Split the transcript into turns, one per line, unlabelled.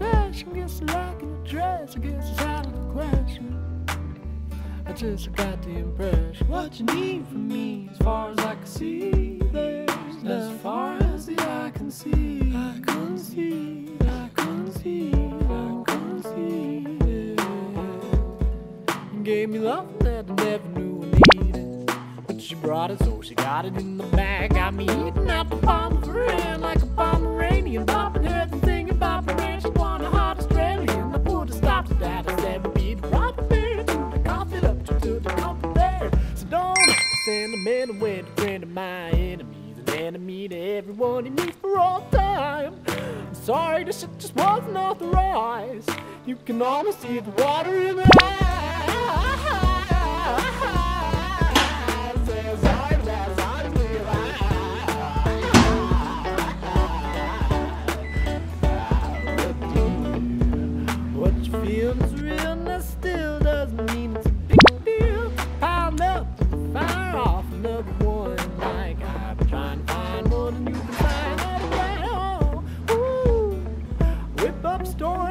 passion. Guess lacking a dress, I guess it's out of the question. I just got the impression what you need from me, as far as I can see, there's as far as the eye can see. I can see, I can see, I can see, yeah. You gave me love that I never knew I needed, but she brought it, so she got it in the bag. Got me eating out the palm of her hand like a Pomeranian, bopping heads and thinking about my ranch. She want a hot Australian. I put a stop to that. I said we'd be the proper bear to the coffee up to the comfort there. So don't send a man away to friend of my enemies, an enemy to everyone he needs for all time. I'm sorry, this shit just wasn't authorized. You can almost see the water in the eyes. What you feel is real, and that still doesn't mean it's a big deal. Piled up, fire off another one. Like I've been trying to find one, and you can find that right on. Ooh, whip up a storm.